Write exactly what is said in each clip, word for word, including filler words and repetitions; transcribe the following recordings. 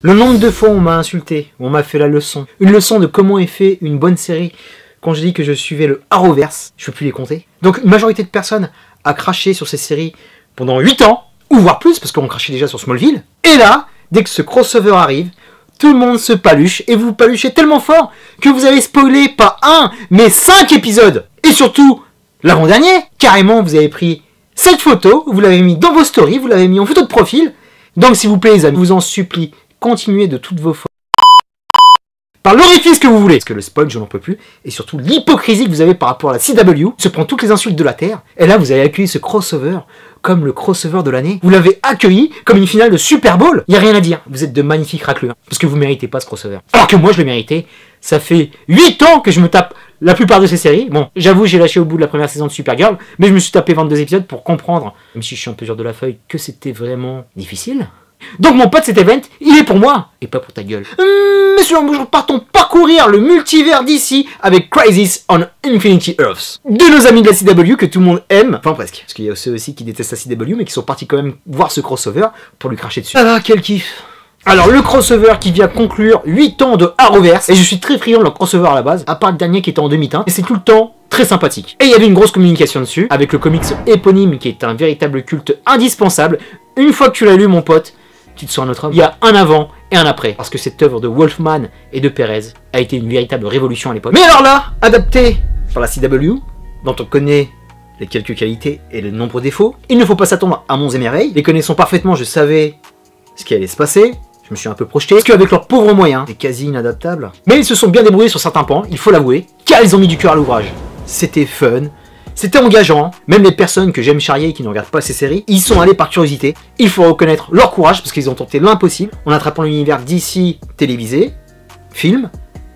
Le nombre de fois où on m'a insulté, où on m'a fait la leçon, une leçon de comment est fait une bonne série, quand je dis que je suivais le Arrowverse, je peux plus les compter. Donc une majorité de personnes a craché sur ces séries pendant huit ans, ou voire plus, parce qu'on crachait déjà sur Smallville. Et là, dès que ce crossover arrive, tout le monde se paluche, et vous paluchez tellement fort que vous avez spoilé pas un, mais cinq épisodes. Et surtout, l'avant-dernier, carrément vous avez pris cette photo, vous l'avez mis dans vos stories, vous l'avez mis en photo de profil. Donc s'il vous plaît les amis, je vous en supplie, continuez de toutes vos fautes. Par l'orifice que vous voulez. Parce que le spoil, je n'en peux plus. Et surtout l'hypocrisie que vous avez par rapport à la C W, se prend toutes les insultes de la Terre. Et là, vous avez accueilli ce crossover comme le crossover de l'année. Vous l'avez accueilli comme une finale de Super Bowl. Il n'y a rien à dire. Vous êtes de magnifiques racleurs. Parce que vous méritez pas ce crossover. Alors que moi, je le méritais. Ça fait huit ans que je me tape la plupart de ces séries. Bon, j'avoue, j'ai lâché au bout de la première saison de Supergirl. Mais je me suis tapé vingt-deux épisodes pour comprendre, même si je suis un peu dur de la feuille, que c'était vraiment difficile. Donc mon pote, cet event, il est pour moi, et pas pour ta gueule. Hum, messieurs, nous partons parcourir le multivers d'ici avec Crisis on Infinity Earths. De nos amis de la C W que tout le monde aime, enfin presque, parce qu'il y a ceux aussi qui détestent la C W, mais qui sont partis quand même voir ce crossover pour lui cracher dessus. Ah, quel kiff. Alors le crossover qui vient conclure huit ans de Arrowverse, et je suis très friand de leur crossover à la base, à part le dernier qui était en demi-teinte, et c'est tout le temps très sympathique. Et il y avait une grosse communication dessus, avec le comics éponyme qui est un véritable culte indispensable. Une fois que tu l'as lu mon pote, tu te sens un autre homme. Il y a un avant et un après, parce que cette œuvre de Wolfman et de Perez a été une véritable révolution à l'époque. Mais alors là, adapté par la C W, dont on connaît les quelques qualités et les nombreux défauts, il ne faut pas s'attendre à monts et merveilles. Les connaissant parfaitement, je savais ce qui allait se passer. Je me suis un peu projeté, parce qu'avec leurs pauvres moyens, c'est quasi inadaptable. Mais ils se sont bien débrouillés sur certains pans, il faut l'avouer, car ils ont mis du cœur à l'ouvrage. C'était fun, c'était engageant, même les personnes que j'aime charrier et qui ne regardent pas ces séries, ils sont allés par curiosité. Il faut reconnaître leur courage, parce qu'ils ont tenté l'impossible, en attrapant l'univers D C télévisé, film,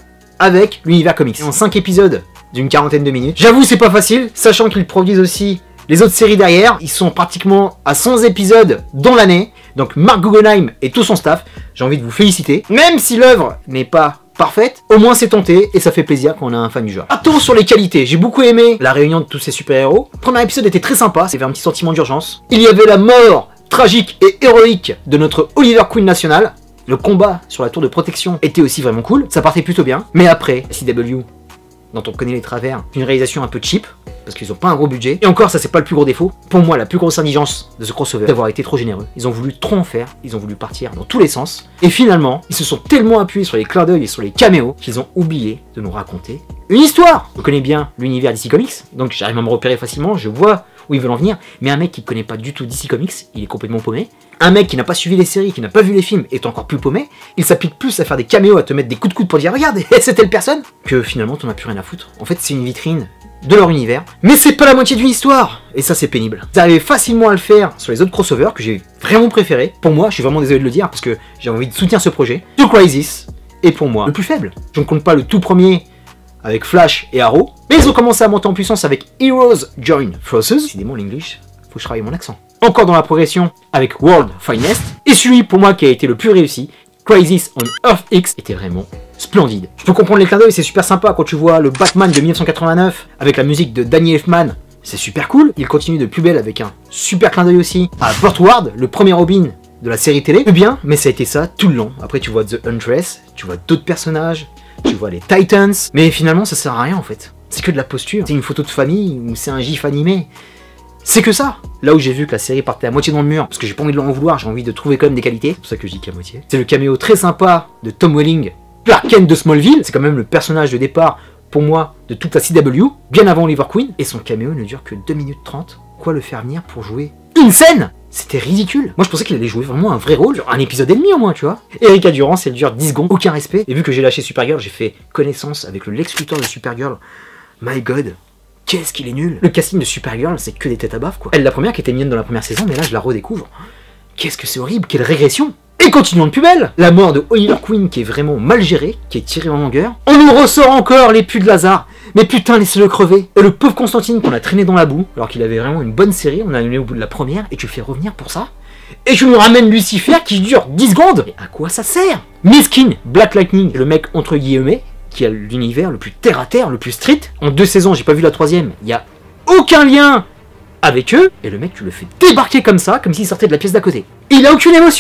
avec l'univers comics. Et en cinq épisodes d'une quarantaine de minutes. J'avoue, c'est pas facile, sachant qu'ils produisent aussi les autres séries derrière. Ils sont pratiquement à cent épisodes dans l'année. Donc Mark Guggenheim et tout son staff, j'ai envie de vous féliciter. Même si l'œuvre n'est pas parfaite, au moins c'est tenté et ça fait plaisir quand on a un fan du genre. Attends sur les qualités, j'ai beaucoup aimé la réunion de tous ces super-héros. Le premier épisode était très sympa, c'était un petit sentiment d'urgence. Il y avait la mort tragique et héroïque de notre Oliver Queen national. Le combat sur la tour de protection était aussi vraiment cool, ça partait plutôt bien. Mais après, C W, dont on connaît les travers, une réalisation un peu cheap, parce qu'ils ont pas un gros budget. Et encore, ça c'est pas le plus gros défaut. Pour moi, la plus grosse indigence de ce crossover, c'est d'avoir été trop généreux. Ils ont voulu trop en faire, ils ont voulu partir dans tous les sens. Et finalement, ils se sont tellement appuyés sur les clins d'œil et sur les caméos qu'ils ont oublié de nous raconter une histoire. Je connais bien l'univers D C Comics, donc j'arrive à me repérer facilement, je vois où ils veulent en venir. Mais un mec qui connaît pas du tout D C Comics, il est complètement paumé. Un mec qui n'a pas suivi les séries, qui n'a pas vu les films, est encore plus paumé. Il s'applique plus à faire des caméos, à te mettre des coups de coude pour dire regarde, c'est telle personne, que finalement t'en as plus rien à foutre. En fait, c'est une vitrine de leur univers, mais c'est pas la moitié d'une histoire, et ça c'est pénible. Vous arrivez facilement à le faire sur les autres crossovers que j'ai vraiment préféré. Pour moi, je suis vraiment désolé de le dire parce que j'ai envie de soutenir ce projet. The Crisis est pour moi le plus faible. Je ne compte pas le tout premier avec Flash et Arrow, mais ils ont commencé à monter en puissance avec Heroes Join Forces. Décidément l'English, faut que je travaille mon accent. Encore dans la progression avec World Finest, et celui pour moi qui a été le plus réussi, Crisis on Earth X, était vraiment splendide. Je peux comprendre les clins d'œil, c'est super sympa quand tu vois le Batman de mille neuf cent quatre-vingt-neuf avec la musique de Danny Elfman, c'est super cool. Il continue de plus belle avec un super clin d'œil aussi à Burt Ward, le premier Robin de la série télé. C'est bien, mais ça a été ça tout le long. Après tu vois The Huntress, tu vois d'autres personnages, tu vois les Titans, mais finalement ça sert à rien en fait. C'est que de la posture, c'est une photo de famille ou c'est un gif animé. C'est que ça. Là où j'ai vu que la série partait à moitié dans le mur, parce que j'ai pas envie de leur en vouloir, j'ai envie de trouver quand même des qualités. C'est pour ça que je dis qu'à moitié. C'est le caméo très sympa de Tom Welling, Clark Kent de Smallville. C'est quand même le personnage de départ, pour moi, de toute la C W, bien avant Oliver Queen. Et son caméo ne dure que deux minutes trente. Quoi le faire venir pour jouer une scène? C'était ridicule. Moi je pensais qu'il allait jouer vraiment un vrai rôle, genre un épisode et demi au moins, tu vois. Erika Durance, elle dure dix secondes, aucun respect. Et vu que j'ai lâché Supergirl, j'ai fait connaissance avec le Lex Luthor de Supergirl. My God. Qu'est-ce qu'il est nul. Le casting de Supergirl, c'est que des têtes à baffe, quoi. Elle, la première qui était mignonne dans la première saison, mais là, je la redécouvre. Qu'est-ce que c'est horrible, quelle régression. Et continuons de plus belle. La mort de Oliver Queen, qui est vraiment mal gérée, qui est tirée en longueur. On nous ressort encore les pus de Lazare. Mais putain, laissez-le crever. Et le pauvre Constantine qu'on a traîné dans la boue, alors qu'il avait vraiment une bonne série, on a allé au bout de la première, et tu le fais revenir pour ça. Et tu nous ramènes Lucifer qui dure dix secondes. Mais à quoi ça sert? Miskin, Black Lightning, le mec entre guillemets, qui a l'univers le plus terre à terre, le plus strict. En deux saisons, j'ai pas vu la troisième, il y a aucun lien avec eux, et le mec tu le fais débarquer comme ça, comme s'il sortait de la pièce d'à côté. Il a aucune émotion.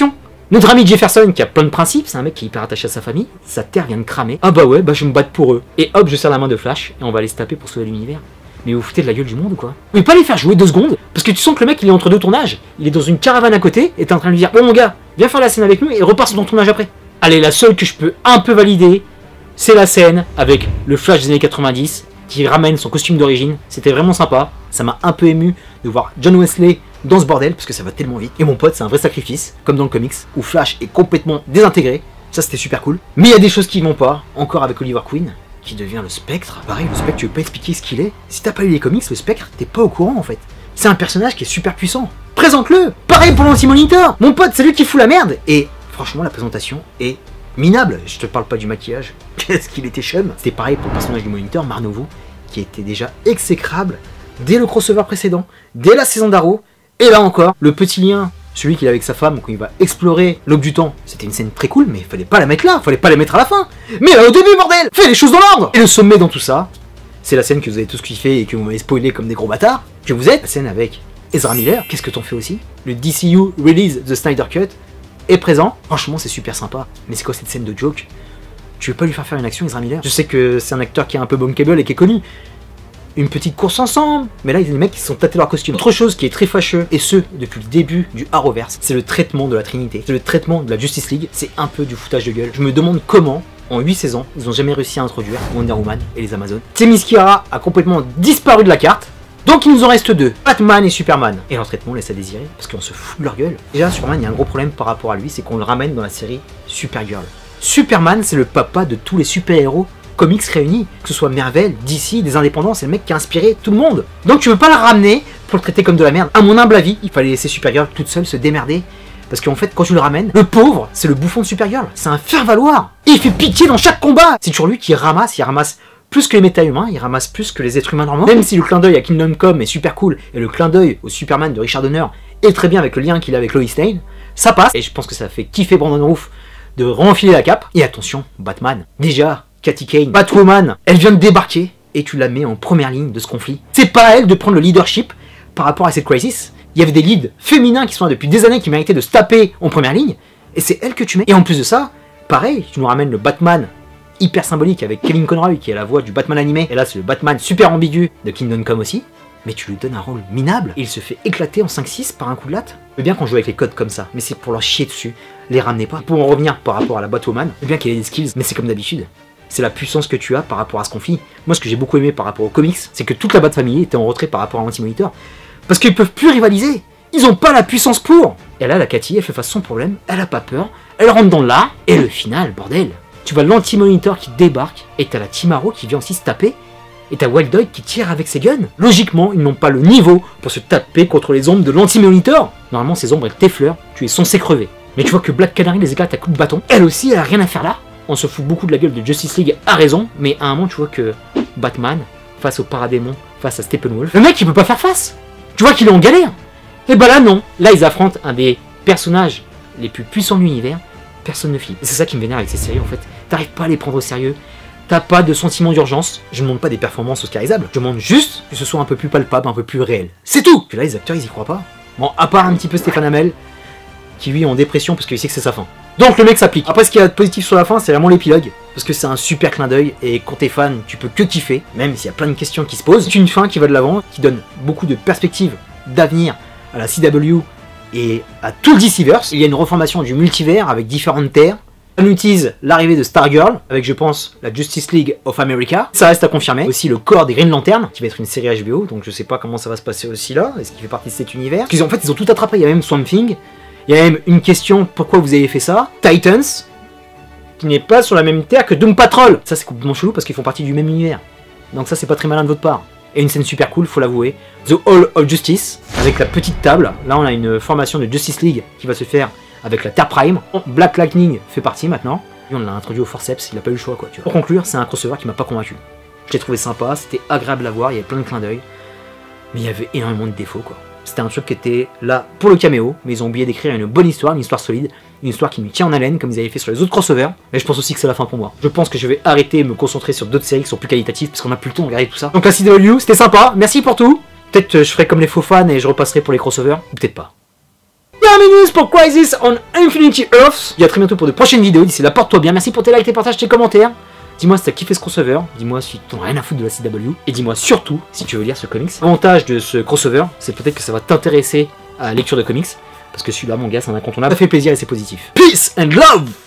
Notre ami Jefferson qui a plein de principes, c'est un mec qui est hyper attaché à sa famille, sa terre vient de cramer. Ah bah ouais, bah je vais me battre pour eux. Et hop, je serre la main de Flash et on va aller se taper pour sauver l'univers. Mais vous foutez de la gueule du monde ou quoi? Vous pouvez pas les faire jouer deux secondes? Parce que tu sens que le mec il est entre deux tournages, il est dans une caravane à côté et t'es en train de lui dire bon mon gars, viens faire la scène avec nous et repars sur ton tournage après. Allez, la seule que je peux un peu valider, c'est la scène avec le Flash des années quatre-vingt-dix qui ramène son costume d'origine. C'était vraiment sympa, ça m'a un peu ému de voir John Wesley dans ce bordel parce que ça va tellement vite. Et mon pote, c'est un vrai sacrifice, comme dans le comics, où Flash est complètement désintégré. Ça, c'était super cool. Mais il y a des choses qui vont pas, encore avec Oliver Queen, qui devient le Spectre. Pareil, le Spectre, tu veux pas expliquer ce qu'il est? Si t'as pas lu les comics, le Spectre, t'es pas au courant en fait. C'est un personnage qui est super puissant. Présente-le! Pareil pour l'Anti-Monitor! Mon pote, c'est lui qui fout la merde! Et franchement, la présentation est minable. Je te parle pas du maquillage. Qu'est-ce qu'il était chum! C'était pareil pour le personnage du Monitor, Marnovo, qui était déjà exécrable dès le crossover précédent, dès la saison d'Arrow. Et là encore, le petit lien, celui qu'il a avec sa femme, quand il va explorer l'aube du temps, c'était une scène très cool, mais il fallait pas la mettre là, fallait pas la mettre à la fin. Mais là au début, bordel! Fais les choses dans l'ordre! Et le sommet dans tout ça, c'est la scène que vous avez tous kiffé et que vous m'avez spoilé comme des gros bâtards, que vous êtes, la scène avec Ezra Miller. Qu'est-ce que t'en fais aussi? Le D C U Release The Snyder Cut est présent. Franchement, c'est super sympa. Mais c'est quoi cette scène de joke? Tu veux pas lui faire faire une action, Ezra Miller? Je sais que c'est un acteur qui est un peu bankable et qui est connu. Une petite course ensemble, mais là il y a des mecs qui se sont tâtés leur costume. Autre chose qui est très fâcheux, et ce depuis le début du Arrowverse, c'est le traitement de la Trinité, c'est le traitement de la Justice League, c'est un peu du foutage de gueule. Je me demande comment, en huit saisons, ils ont jamais réussi à introduire Wonder Woman et les Amazones. Themyscira a complètement disparu de la carte, donc il nous en reste deux, Batman et Superman. Et leur traitement laisse à désirer, parce qu'on se fout de leur gueule. Déjà Superman, il y a un gros problème par rapport à lui, c'est qu'on le ramène dans la série Supergirl. Superman, c'est le papa de tous les super-héros comics réunis, que ce soit Marvel, D C, des indépendants, c'est le mec qui a inspiré tout le monde. Donc tu veux pas le ramener pour le traiter comme de la merde. À mon humble avis, il fallait laisser Supergirl toute seule se démerder. Parce qu'en fait, quand tu le ramènes, le pauvre, c'est le bouffon de Supergirl. C'est un faire-valoir. Et il fait pitié dans chaque combat. C'est toujours lui qui ramasse, il ramasse plus que les méta-humains, il ramasse plus que les êtres humains normaux. Même si le clin d'œil à Kingdom Come est super cool, et le clin d'œil au Superman de Richard Donner est très bien avec le lien qu'il a avec Lois Lane, ça passe. Et je pense que ça fait kiffer Brandon Routh de renfiler la cape. Et attention, Batman. Déjà, Katy Kane, Batwoman, elle vient de débarquer et tu la mets en première ligne de ce conflit. C'est pas à elle de prendre le leadership par rapport à cette crisis. Il y avait des leads féminins qui sont là depuis des années qui méritaient de se taper en première ligne et c'est elle que tu mets. Et en plus de ça, pareil, tu nous ramènes le Batman hyper symbolique avec Kevin Conroy qui est la voix du Batman animé et là c'est le Batman super ambigu de Kingdom Come aussi. Mais tu lui donnes un rôle minable et il se fait éclater en cinq six par un coup de latte. Je veux bien qu'on joue avec les codes comme ça, mais c'est pour leur chier dessus. Les ramenez pas. Pour en revenir par rapport à la Batwoman, je veux bien qu'elle ait des skills, mais c'est comme d'habitude. C'est la puissance que tu as par rapport à ce conflit. Moi, ce que j'ai beaucoup aimé par rapport aux comics, c'est que toute la Bat-Family était en retrait par rapport à l'Anti-Monitor. Parce qu'ils peuvent plus rivaliser. Ils ont pas la puissance pour. Et là, la Cathy, elle fait face à son problème, elle a pas peur, elle rentre dans l'art, et le final, bordel. Tu vois l'Anti-Monitor qui débarque, et t'as la Team Arrow qui vient aussi se taper, et t'as Wild Dog qui tire avec ses guns. Logiquement, ils n'ont pas le niveau pour se taper contre les ombres de l'Anti-Monitor. Normalement, ces ombres, elles t'effleurent, tu es censé crever. Mais tu vois que Black Canary les éclate à coups de bâton. Elle aussi, elle a rien à faire là. On se fout beaucoup de la gueule de Justice League à raison, mais à un moment tu vois que Batman, face au Paradémon, face à Steppenwolf, le mec il peut pas faire face. Tu vois qu'il est en galère. Et bah là non, là ils affrontent un des personnages les plus puissants de l'univers, personne ne file. Et c'est ça qui me vénère avec ces séries en fait. T'arrives pas à les prendre au sérieux, t'as pas de sentiment d'urgence. Je ne demande pas des performances oscarisables, je demande juste que ce soit un peu plus palpable, un peu plus réel. C'est tout. Que là les acteurs ils y croient pas. Bon, à part un petit peu Stéphane Hamel, qui lui est en dépression parce qu'il sait que c'est sa fin. Donc le mec s'applique. Après ce qu'il y a de positif sur la fin, c'est vraiment l'épilogue. Parce que c'est un super clin d'œil et quand t'es fan, tu peux que kiffer, même s'il y a plein de questions qui se posent. C'est une fin qui va de l'avant, qui donne beaucoup de perspectives d'avenir à la C W et à tout le D C-verse. Il y a une reformation du multivers avec différentes terres. On utilise l'arrivée de Stargirl, avec je pense la Justice League of America. Ça reste à confirmer. Aussi le corps des Green Lantern, qui va être une série H B O, donc je sais pas comment ça va se passer aussi là. Est-ce qu'il fait partie de cet univers? Parce qu'en fait ils ont tout attrapé, il y a même Swamp Thing. Il y a même une question, pourquoi vous avez fait ça? Titans, qui n'est pas sur la même terre que Doom Patrol. Ça c'est complètement chelou parce qu'ils font partie du même univers. Donc ça c'est pas très malin de votre part. Et une scène super cool, faut l'avouer. The Hall of Justice, avec la petite table. Là on a une formation de Justice League qui va se faire avec la Terre Prime. Black Lightning fait partie maintenant. Et on l'a introduit au forceps, il a pas eu le choix quoi. Tu vois. Pour conclure, c'est un crossover qui m'a pas convaincu. Je l'ai trouvé sympa, c'était agréable à voir, il y avait plein de clins d'œil. Mais il y avait énormément de défauts quoi. C'était un truc qui était là pour le caméo, mais ils ont oublié d'écrire une bonne histoire, une histoire solide, une histoire qui nous tient en haleine comme ils avaient fait sur les autres crossovers. Mais je pense aussi que c'est la fin pour moi. Je pense que je vais arrêter et me concentrer sur d'autres séries qui sont plus qualitatives parce qu'on a plus le temps de regarder tout ça. Donc la C W, c'était sympa, merci pour tout. Peut-être je ferai comme les faux fans et je repasserai pour les crossovers, ou peut-être pas. terminus pour Crisis on Infinity Earths. Je dis à très bientôt pour de prochaines vidéos. D'ici là, porte-toi bien. Merci pour tes likes, tes partages, tes commentaires. Dis-moi si t'as kiffé ce crossover, dis-moi si t'en as rien à foutre de la C W, et dis-moi surtout si tu veux lire ce comics. L'avantage de ce crossover, c'est peut-être que ça va t'intéresser à la lecture de comics, parce que celui-là, mon gars, c'est un incontournable. Ça fait plaisir et c'est positif. Peace and love!